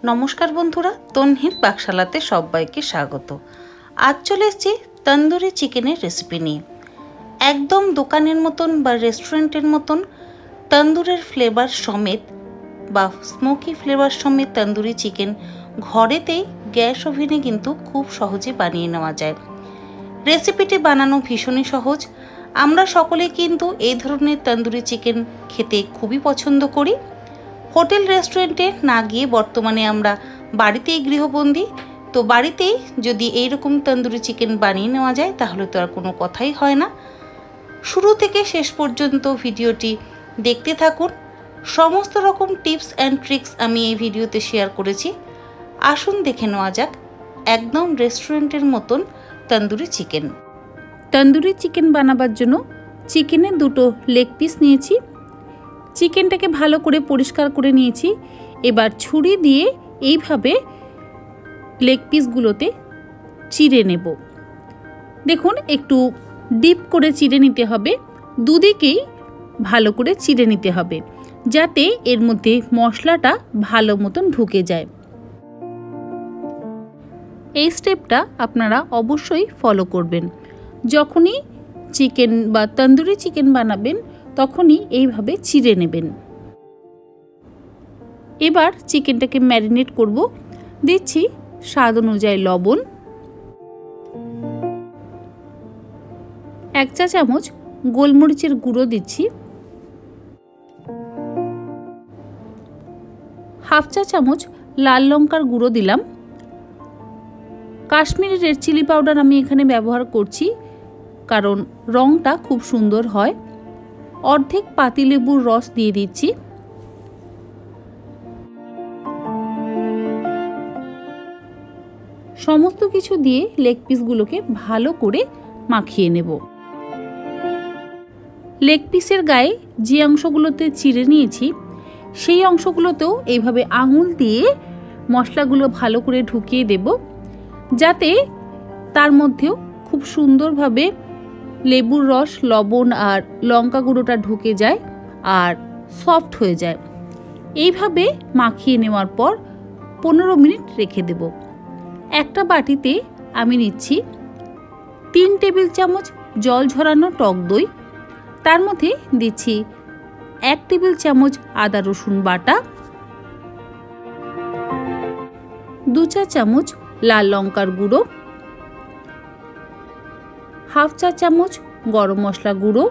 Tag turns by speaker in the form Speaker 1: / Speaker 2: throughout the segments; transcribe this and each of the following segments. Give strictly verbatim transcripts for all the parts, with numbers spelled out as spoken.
Speaker 1: নমস্কার বন্ধুরা, তন্হির পাকশালাতে সবাইকে স্বাগত। আজ চলে এসেছি তন্দুরি চিকেনের রেসিপি নিয়ে। একদম দোকানের মতন বা রেস্টুরেন্টের মতন তন্দুরের ফ্লেভার সমেত বা স্মোকি ফ্লেভার সমেত তন্দুরি চিকেন ঘরেতেই গ্যাস ওভেনে কিন্তু খুব সহজে বানিয়ে নেওয়া যায়। রেসিপিটি বানানো ভীষণই সহজ। আমরা সকলেই কিন্তু এই ধরনের তন্দুরি চিকেন খেতে খুবই পছন্দ করি। হোটেল রেস্টুরেন্টে না গিয়ে বর্তমানে আমরা বাড়িতেই গৃহবন্দী, তো বাড়িতেই যদি এইরকম তন্দুরি চিকেন বানিয়ে নেওয়া যায় তাহলে তো আর কোনো কথাই হয় না। শুরু থেকে শেষ পর্যন্ত ভিডিওটি দেখতে থাকুন। সমস্ত রকম টিপস অ্যান্ড ট্রিক্স আমি এই ভিডিওতে শেয়ার করেছি। আসুন দেখে নেওয়া যাক একদম রেস্টুরেন্টের মতন তন্দুরি চিকেন। তন্দুরি চিকেন বানাবার জন্য চিকেনের দুটো লেগ পিস নিয়েছি। চিকেনটাকে ভালো করে পরিষ্কার করে নিয়েছি। এবার ছুরি দিয়ে এইভাবে লেগ পিসগুলোতে চিড়ে নেব। দেখুন, একটু ডিপ করে চিড়ে নিতে হবে, দুদিকেই ভালো করে চিড়ে নিতে হবে যাতে এর মধ্যে মশলাটা ভালো মতন ঢুকে যায়। এই স্টেপটা আপনারা অবশ্যই ফলো করবেন। যখনই চিকেন বা তন্দুরি চিকেন বানাবেন তখনই এইভাবে চিড়ে নেবেন। এবার চিকেনটাকে ম্যারিনেট করব। দিচ্ছি স্বাদ অনুযায়ী লবণ, এক চা চামচ গোলমরিচের গুঁড়ো দিচ্ছি, হাফ চা চামচ লাল লঙ্কার গুঁড়ো দিলাম। কাশ্মীরি রেড চিলি পাউডার আমি এখানে ব্যবহার করছি কারণ রঙটা খুব সুন্দর হয়। অর্ধেক পাতিলেবুর রস দিয়ে দিচ্ছি। সমস্ত কিছু দিয়ে লেগ পিসগুলোকে ভালো করে মাখিয়ে নেব। লেগ পিসের গায়ে যে অংশগুলোতে চিড়ে নিয়েছি সেই অংশগুলোতেও এইভাবে আঙুল দিয়ে মশলাগুলো ভালো করে ঢুকিয়ে দেব যাতে তার মধ্যেও খুব সুন্দরভাবে লেবুর রস, লবণ আর লঙ্কা গুঁড়োটা ঢুকে যায় আর সফট হয়ে যায়। এইভাবে মাখিয়ে নেওয়ার পর পনেরো মিনিট রেখে দেব। একটা বাটিতে আমি নিচ্ছি তিন টেবিল চামচ জল ঝরানো টক দই, তার মধ্যে দিচ্ছি এক টেবিল চামচ আদা রসুন বাটা, দু চা চামচ লাল লঙ্কার গুঁড়ো, হাফ চা চামচ গরম মশলা গুঁড়ো,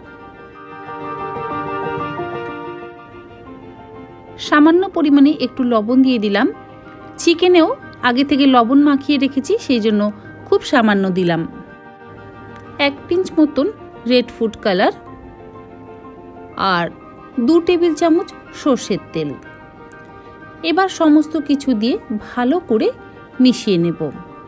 Speaker 1: সামান্য পরিমাণে একটু লবণ দিয়ে দিলাম। চিকেনেও আগে থেকে লবণ মাখিয়ে রেখেছি, সেই জন্য খুব সামান্য দিলাম। এক পিঞ্চ মতন রেড ফুড কালার আর দু টেবিল চামচ সর্ষের তেল। এবার সমস্ত কিছু দিয়ে ভালো করে মিশিয়ে নেব।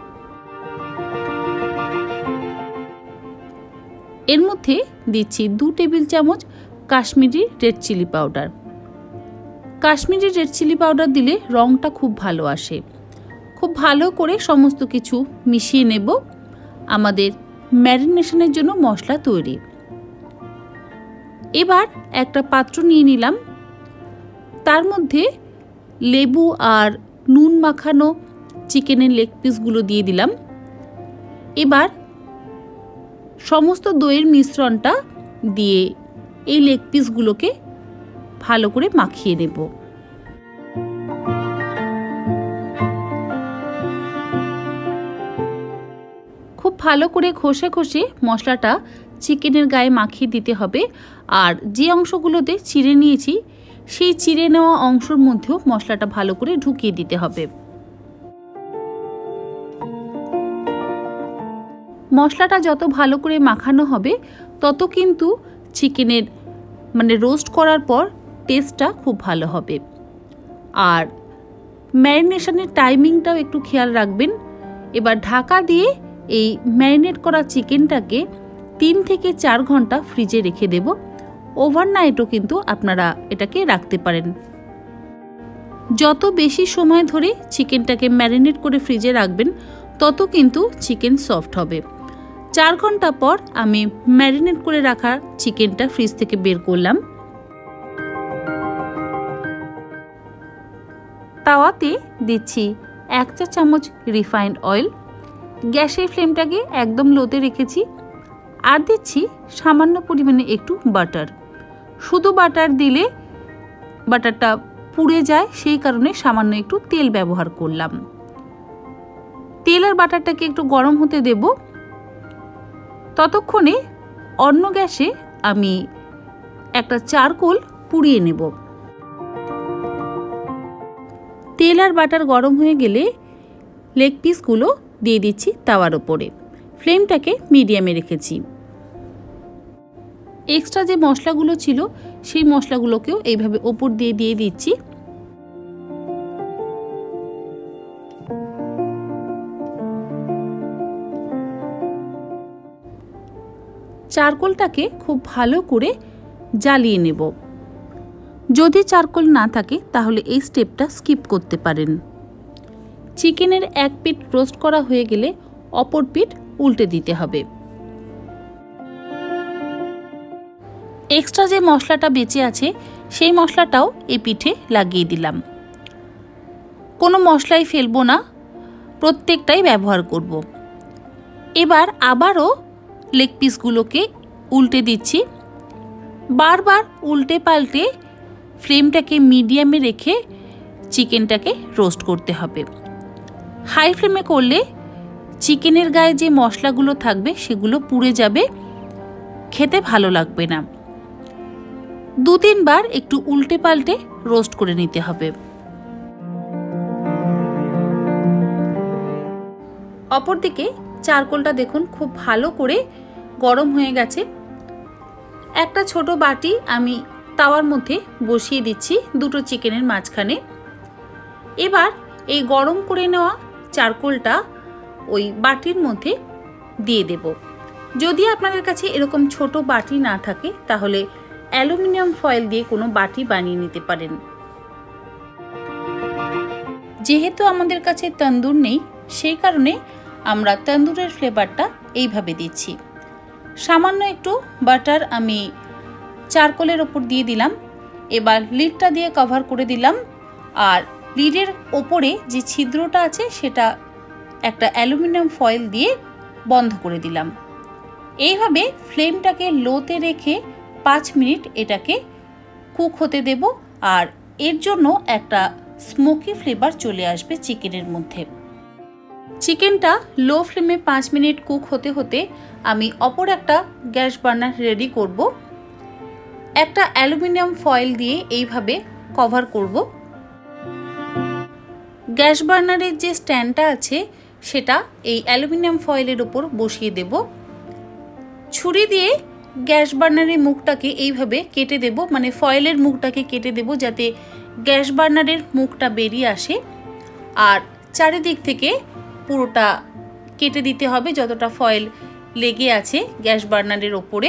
Speaker 1: এর মধ্যে দিচ্ছি দু টেবিল চামচ Kashmiri red chilli powder. Kashmiri red chilli powder দিলে রঙটা খুব ভালো আসে। খুব ভালো করে সমস্ত কিছু মিশিয়ে নেব। আমাদের ম্যারিনেশনের জন্য মশলা তৈরি। এবার একটা পাত্র নিয়ে নিলাম, তার মধ্যে লেবু আর নুন মাখানো চিকেনের লেগ পিসগুলো দিয়ে দিলাম। এবার সমস্ত দইয়ের মিশ্রণটা দিয়ে এই লেগ পিসগুলোকে ভালো করে মাখিয়ে নেব। খুব ভালো করে ঘষে ঘষে মশলাটা চিকেনের গায়ে মাখিয়ে দিতে হবে। আর যে অংশগুলোতে চিড়ে নিয়েছি সেই চিড়ে নেওয়া অংশের মধ্যেও মশলাটা ভালো করে ঢুকিয়ে দিতে হবে। মশলাটা যত ভালো করে মাখানো হবে তত কিন্তু চিকেনের মানে রোস্ট করার পর টেস্টটা খুব ভালো হবে। আর ম্যারিনেশনের টাইমিংটাও একটু খেয়াল রাখবেন। এবার ঢাকা দিয়ে এই ম্যারিনেট করা চিকেনটাকে তিন থেকে চার ঘন্টা ফ্রিজে রেখে দেব। ওভারনাইটও কিন্তু আপনারা এটাকে রাখতে পারেন। যত বেশি সময় ধরে চিকেনটাকে ম্যারিনেট করে ফ্রিজে রাখবেন তত কিন্তু চিকেন সফট হবে। চার ঘন্টা পর আমি ম্যারিনেট করে রাখা চিকেনটা ফ্রিজ থেকে বের করলাম। তাওয়াতে দিচ্ছি এক চা চামচ রিফাইন্ড অয়েল। গ্যাসের ফ্লেমটাকে একদম লোতে রেখেছি। আর দিচ্ছি সামান্য পরিমাণে একটু বাটার। শুধু বাটার দিলে বাটারটা পুড়ে যায়, সেই কারণে সামান্য একটু তেল ব্যবহার করলাম। তেল আর বাটারটাকে একটু গরম হতে দেব। ততক্ষণে অন্য গ্যাসে আমি একটা চারকোল পুড়িয়ে নেব। তেল আর বাটার গরম হয়ে গেলে লেগ পিসগুলো দিয়ে দিচ্ছি তাওয়ার ওপরে। ফ্লেমটাকে মিডিয়ামে রেখেছি। এক্সট্রা যে মশলাগুলো ছিল সেই মশলাগুলোকেও এইভাবে ওপর দিয়ে দিয়ে দিচ্ছি। চারকোলটাকে খুব ভালো করে জ্বালিয়ে নেব। যদি চারকোল না থাকে তাহলে এই স্টেপটা স্কিপ করতে পারেন। চিকেনের এক পিঠ রোস্ট করা হয়ে গেলে অপর পিঠ উল্টে দিতে হবে। এক্সট্রা যে মশলাটা বেঁচে আছে সেই মশলাটাও এই পিঠে লাগিয়ে দিলাম। কোনো মশলাই ফেলবো না, প্রত্যেকটাই ব্যবহার করব। এবার আবারও লেগ পিসগুলোকে উল্টে দিচ্ছি। বারবার উল্টে পাল্টে ফ্লেমটাকে মিডিয়ামে রেখে চিকেনটাকে রোস্ট করতে হবে। হাই ফ্লেমে করলে চিকেনের গায়ে যে মশলাগুলো থাকবে সেগুলো পুড়ে যাবে, খেতে ভালো লাগবে না। দু তিনবার একটু উল্টে পাল্টে রোস্ট করে নিতে হবে। অপরদিকে চারকোলটা দেখুন খুব ভালো করে গরম হয়ে গেছে। একটা ছোট বাটি আমি তাওয়ার মধ্যে বসিয়ে দিচ্ছি দুটো চিকেনের মাঝখানে। এবার এই গরম করে নেওয়া চারকোলটা ওই বাটির মধ্যে দিয়ে দেব। যদি আপনাদের কাছে এরকম ছোট বাটি না থাকে তাহলে অ্যালুমিনিয়াম ফয়েল দিয়ে কোনো বাটি বানিয়ে নিতে পারেন। যেহেতু আমাদের কাছে তন্দুর নেই সেই কারণে আমরা তন্দুরের ফ্লেভারটা এইভাবে দিচ্ছি। সামান্য একটু বাটার আমি চারকোলের ওপর দিয়ে দিলাম। এবার লিডটা দিয়ে কভার করে দিলাম। আর লিডের ওপরে যে ছিদ্রটা আছে সেটা একটা অ্যালুমিনিয়াম ফয়েল দিয়ে বন্ধ করে দিলাম। এইভাবে ফ্লেমটাকে লোতে রেখে পাঁচ মিনিট এটাকে কুক হতে দেব। আর এর জন্য একটা স্মোকি ফ্লেভার চলে আসবে চিকেনের মধ্যে। চিকেনটা লো ফ্লেমে পাঁচ মিনিট কুক হতে হতে আমি অপর একটা গ্যাস বার্নার রেডি করব। একটা অ্যালুমিনিয়াম ফয়েল দিয়ে এইভাবে কভার করব। গ্যাস বার্নারের যে স্ট্যান্ডটা আছে সেটা এই অ্যালুমিনিয়াম ফয়েলের উপর বসিয়ে দেব। ছুরি দিয়ে গ্যাস বার্নারের মুখটাকে এইভাবে কেটে দেব, মানে ফয়েলের মুখটাকে কেটে দেব যাতে গ্যাস বার্নারের মুখটা বেরিয়ে আসে। আর চারিদিক থেকে পুরোটা কেটে দিতে হবে যতটা ফয়েল লেগে আছে গ্যাস বার্নারের ওপরে।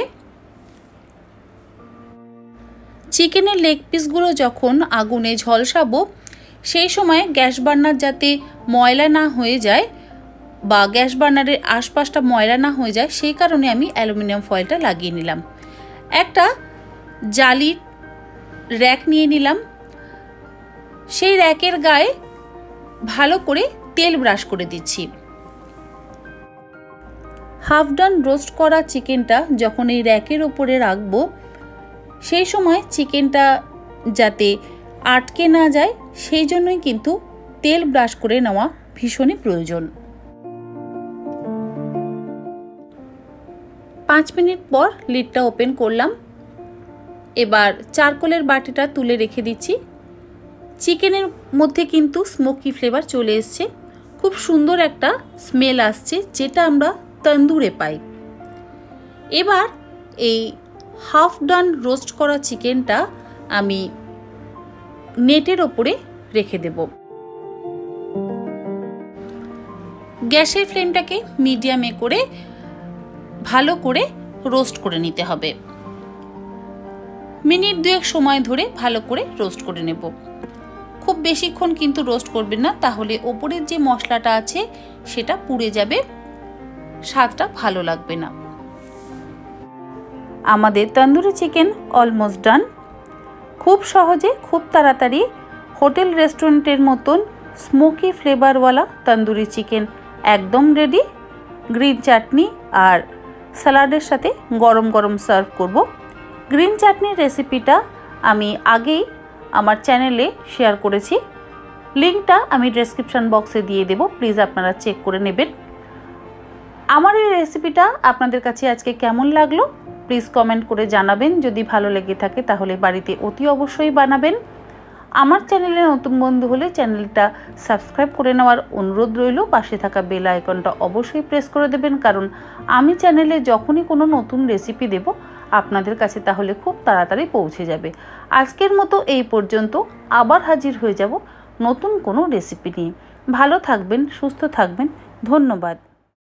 Speaker 1: চিকেনের লেগ পিসগুলো যখন আগুনে ঝলসাবো সেই সময় গ্যাস বার্নার যাতে ময়লা না হয়ে যায় বা গ্যাস বার্নারের আশপাশটা ময়লা না হয়ে যায় সেই কারণে আমি অ্যালুমিনিয়াম ফয়েলটা লাগিয়ে নিলাম। একটা জালির র্যাক নিয়ে নিলাম। সেই র্যাকের গায়ে ভালো করে তেল ব্রাশ করে দিচ্ছি। হাফ ডান রোস্ট করা চিকেনটা যখন এই র্যাকের ওপরে রাখবো সেই সময় চিকেনটা যাতে আটকে না যায় সেই জন্যই কিন্তু তেল ব্রাশ করে নেওয়া ভীষণই প্রয়োজন। পাঁচ মিনিট পর লিডটা ওপেন করলাম। এবার চারকোলের বাটিটা তুলে রেখে দিচ্ছি। চিকেনের মধ্যে কিন্তু স্মোকি ফ্লেভার চলে এসছে, খুব সুন্দর একটা স্মেল আসছে যেটা আমরা তন্দুরে পাই। এবার এই হাফ ডান রোস্ট করা চিকেনটা আমি নেটের ওপরে রেখে দেব। গ্যাসের ফ্লেমটাকে মিডিয়ামে করে ভালো করে রোস্ট করে নিতে হবে। মিনিট দুয়েক সময় ধরে ভালো করে রোস্ট করে নেব। খুব বেশিক্ষণ কিন্তু রোস্ট করবেন না, তাহলে ওপরের যে মশলাটা আছে সেটা পুড়ে যাবে, স্বাদটা ভালো লাগবে না। আমাদের তন্দুরি চিকেন অলমোস্ট ডান। খুব সহজে খুব তাড়াতাড়ি হোটেল রেস্টুরেন্টের মতন স্মোকি ফ্লেভারওয়ালা তন্দুরি চিকেন একদম রেডি। গ্রিন চাটনি আর স্যালাডের সাথে গরম গরম সার্ভ করব। গ্রিন চাটনির রেসিপিটা আমি আগেই আমার চ্যানেলে শেয়ার করেছি, লিঙ্কটা আমি ডেসক্রিপশন বক্সে দিয়ে দেব, প্লিজ আপনারা চেক করে নেবেন। আমার এই রেসিপিটা আপনাদের কাছে আজকে কেমন লাগলো প্লিজ কমেন্ট করে জানাবেন। যদি ভালো লেগে থাকে তাহলে বাড়িতে অতি অবশ্যই বানাবেন। আমার চ্যানেলে নতুন বন্ধু হলে চ্যানেলটা সাবস্ক্রাইব করে নেওয়ার অনুরোধ রইল। পাশে থাকা বেল আইকনটা অবশ্যই প্রেস করে দেবেন, কারণ আমি চ্যানেলে যখনই কোনো নতুন রেসিপি দেব আপনাদের কাছে তাহলে খুব তাড়াতাড়ি পৌঁছে যাবে। আজকের মতো এই পর্যন্ত, আবার হাজির হয়ে যাব নতুন কোনো রেসিপি নিয়ে। ভালো থাকবেন, সুস্থ থাকবেন, ধন্যবাদ।